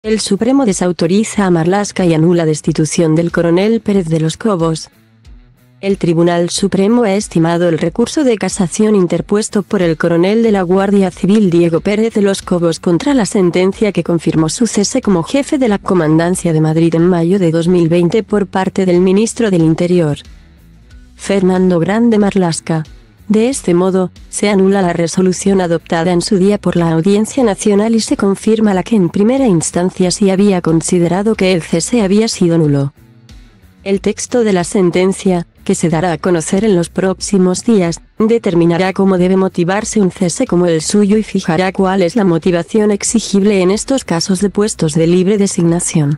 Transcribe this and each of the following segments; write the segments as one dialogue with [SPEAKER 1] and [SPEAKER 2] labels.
[SPEAKER 1] El Supremo desautoriza a Marlaska y anula destitución del coronel Pérez de los Cobos. El Tribunal Supremo ha estimado el recurso de casación interpuesto por el coronel de la Guardia Civil Diego Pérez de los Cobos contra la sentencia que confirmó su cese como jefe de la Comandancia de Madrid en mayo de 2020 por parte del ministro del Interior, Fernando Grande Marlaska. De este modo, se anula la resolución adoptada en su día por la Audiencia Nacional y se confirma la que en primera instancia sí había considerado que el cese había sido nulo. El texto de la sentencia, que se dará a conocer en los próximos días, determinará cómo debe motivarse un cese como el suyo y fijará cuál es la motivación exigible en estos casos de puestos de libre designación.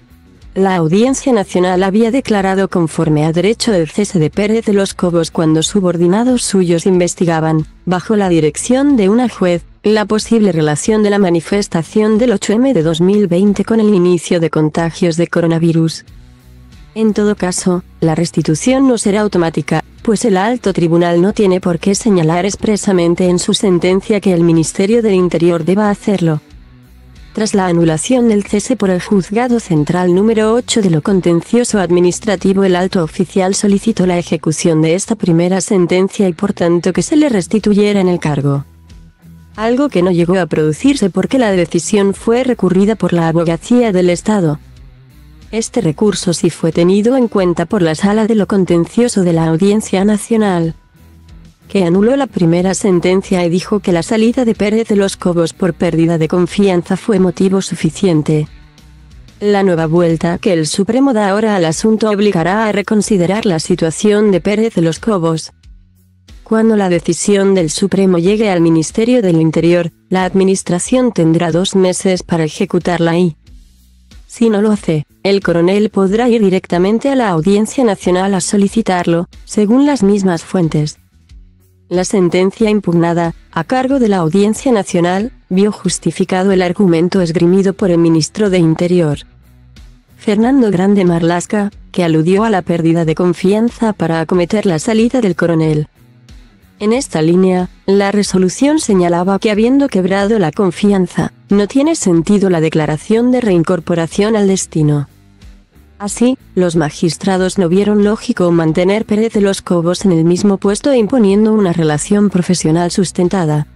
[SPEAKER 1] La Audiencia Nacional había declarado conforme a derecho el cese de Pérez de los Cobos cuando subordinados suyos investigaban, bajo la dirección de una juez, la posible relación de la manifestación del 8M de 2020 con el inicio de contagios de coronavirus. En todo caso, la restitución no será automática, pues el alto tribunal no tiene por qué señalar expresamente en su sentencia que el Ministerio del Interior deba hacerlo. Tras la anulación del cese por el Juzgado Central número 8 de lo Contencioso Administrativo, el alto oficial solicitó la ejecución de esta primera sentencia y por tanto que se le restituyera en el cargo. Algo que no llegó a producirse porque la decisión fue recurrida por la Abogacía del Estado. Este recurso sí fue tenido en cuenta por la Sala de lo Contencioso de la Audiencia Nacional, que anuló la primera sentencia y dijo que la salida de Pérez de los Cobos por pérdida de confianza fue motivo suficiente. La nueva vuelta que el Supremo da ahora al asunto obligará a reconsiderar la situación de Pérez de los Cobos. Cuando la decisión del Supremo llegue al Ministerio del Interior, la Administración tendrá 2 meses para ejecutarla y, si no lo hace, el coronel podrá ir directamente a la Audiencia Nacional a solicitarlo, según las mismas fuentes. La sentencia impugnada, a cargo de la Audiencia Nacional, vio justificado el argumento esgrimido por el ministro de Interior, Fernando Grande Marlaska, que aludió a la pérdida de confianza para acometer la salida del coronel. En esta línea, la resolución señalaba que habiendo quebrado la confianza, no tiene sentido la declaración de reincorporación al destino. Así, los magistrados no vieron lógico mantener Pérez de los Cobos en el mismo puesto imponiendo una relación profesional sustentada.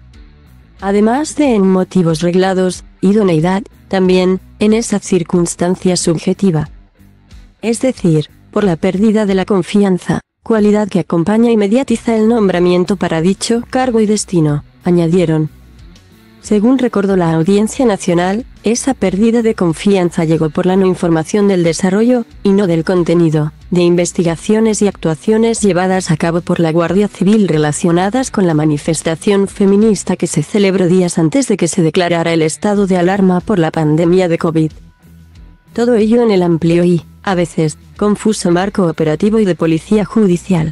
[SPEAKER 1] Además de en motivos reglados, idoneidad, también, en esa circunstancia subjetiva. Es decir, por la pérdida de la confianza, cualidad que acompaña y mediatiza el nombramiento para dicho cargo y destino, añadieron. Según recordó la Audiencia Nacional, esa pérdida de confianza llegó por la no información del desarrollo, y no del contenido, de investigaciones y actuaciones llevadas a cabo por la Guardia Civil relacionadas con la manifestación feminista que se celebró días antes de que se declarara el estado de alarma por la pandemia de COVID. Todo ello en el amplio y, a veces, confuso marco operativo y de policía judicial.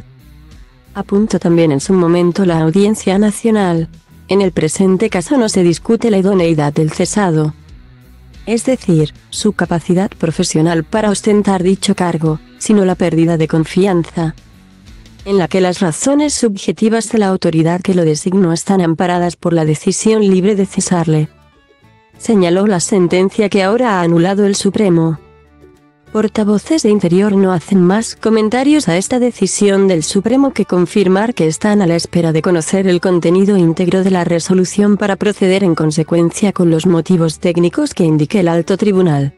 [SPEAKER 1] Apuntó también en su momento la Audiencia Nacional. En el presente caso no se discute la idoneidad del cesado, es decir, su capacidad profesional para ostentar dicho cargo, sino la pérdida de confianza, en la que las razones subjetivas de la autoridad que lo designó están amparadas por la decisión libre de cesarle. Señaló la sentencia que ahora ha anulado el Supremo. Portavoces de Interior no hacen más comentarios a esta decisión del Supremo que confirmar que están a la espera de conocer el contenido íntegro de la resolución para proceder en consecuencia con los motivos técnicos que indique el alto tribunal.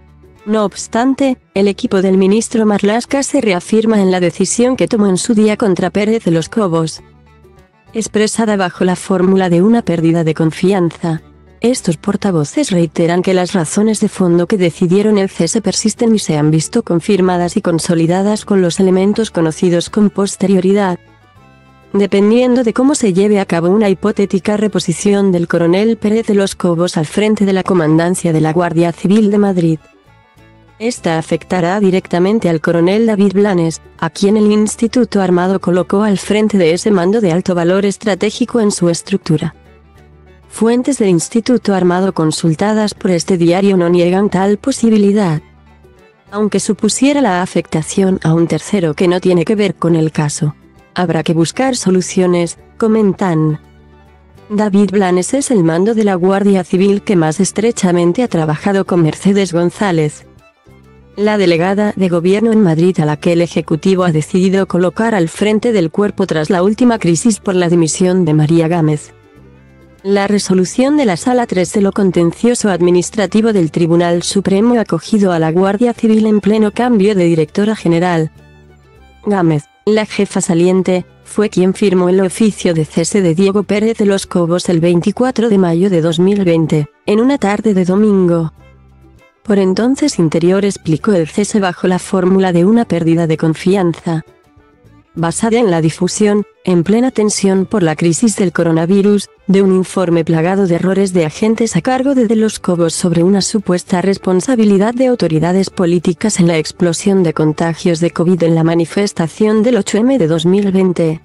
[SPEAKER 1] No obstante, el equipo del ministro Marlaska se reafirma en la decisión que tomó en su día contra Pérez de los Cobos, expresada bajo la fórmula de una pérdida de confianza. Estos portavoces reiteran que las razones de fondo que decidieron el cese persisten y se han visto confirmadas y consolidadas con los elementos conocidos con posterioridad. Dependiendo de cómo se lleve a cabo una hipotética reposición del coronel Pérez de los Cobos al frente de la Comandancia de la Guardia Civil de Madrid, esta afectará directamente al coronel David Blanes, a quien el Instituto Armado colocó al frente de ese mando de alto valor estratégico en su estructura. Fuentes del Instituto Armado consultadas por este diario no niegan tal posibilidad, aunque supusiera la afectación a un tercero que no tiene que ver con el caso. Habrá que buscar soluciones, comentan. David Blanes es el mando de la Guardia Civil que más estrechamente ha trabajado con Mercedes González, la delegada de gobierno en Madrid, a la que el Ejecutivo ha decidido colocar al frente del cuerpo tras la última crisis por la dimisión de María Gámez. La resolución de la Sala 3 de lo Contencioso Administrativo del Tribunal Supremo ha acogido a la Guardia Civil en pleno cambio de directora general. Gámez, la jefa saliente, fue quien firmó el oficio de cese de Diego Pérez de los Cobos el 24 de mayo de 2020, en una tarde de domingo. Por entonces Interior explicó el cese bajo la fórmula de una pérdida de confianza, basada en la difusión, en plena tensión por la crisis del coronavirus, de un informe plagado de errores de agentes a cargo de los Cobos sobre una supuesta responsabilidad de autoridades políticas en la explosión de contagios de COVID en la manifestación del 8M de 2020.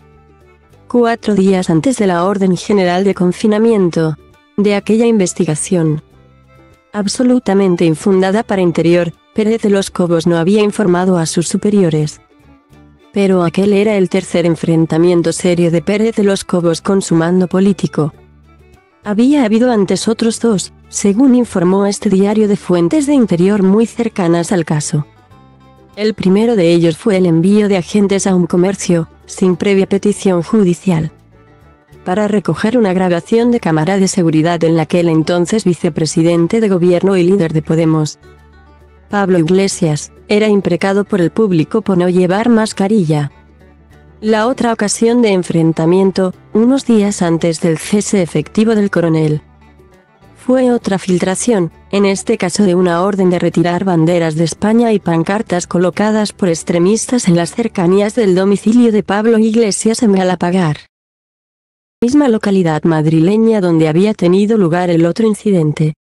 [SPEAKER 1] 4 días antes de la orden general de confinamiento de aquella investigación absolutamente infundada para Interior, Pérez de los Cobos no había informado a sus superiores. Pero aquel era el tercer enfrentamiento serio de Pérez de los Cobos con su mando político. Había habido antes otros 2, según informó este diario de fuentes de Interior muy cercanas al caso. El primero de ellos fue el envío de agentes a un comercio, sin previa petición judicial, para recoger una grabación de cámara de seguridad en la que el entonces vicepresidente de gobierno y líder de Podemos, Pablo Iglesias, era imprecado por el público por no llevar mascarilla. La otra ocasión de enfrentamiento, unos días antes del cese efectivo del coronel, fue otra filtración, en este caso de una orden de retirar banderas de España y pancartas colocadas por extremistas en las cercanías del domicilio de Pablo Iglesias en Galapagar, misma localidad madrileña donde había tenido lugar el otro incidente.